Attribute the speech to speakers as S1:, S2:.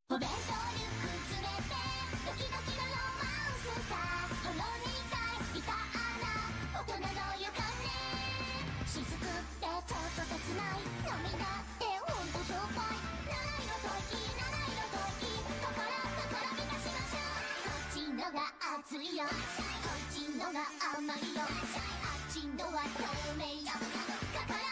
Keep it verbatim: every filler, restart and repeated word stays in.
S1: お弁当リュック詰めてドキドキのロマンスカーほろにかいビターな大人の予感ねしずくってちょっと切ない涙ってほんとしょっぱい七色吐息七色吐息心心満たしましょうこっちのが熱いよこっちのが甘いよあっちのは透明よ心